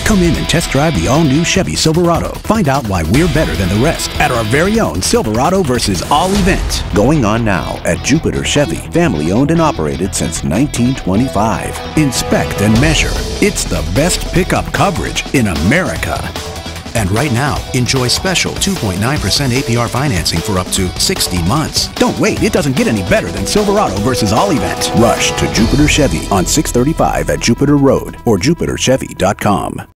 Come in and test drive the all-new Chevy Silverado. Find out why we're better than the rest at our very own Silverado versus all event. Going on now at Jupiter Chevy, family owned and operated since 1925. Inspect and measure. It's the best pickup coverage in America. And right now, enjoy special 2.9% APR financing for up to 60 months. Don't wait, it doesn't get any better than Silverado versus all event. Rush to Jupiter Chevy on 635 at Jupiter Road or jupiterchevy.com.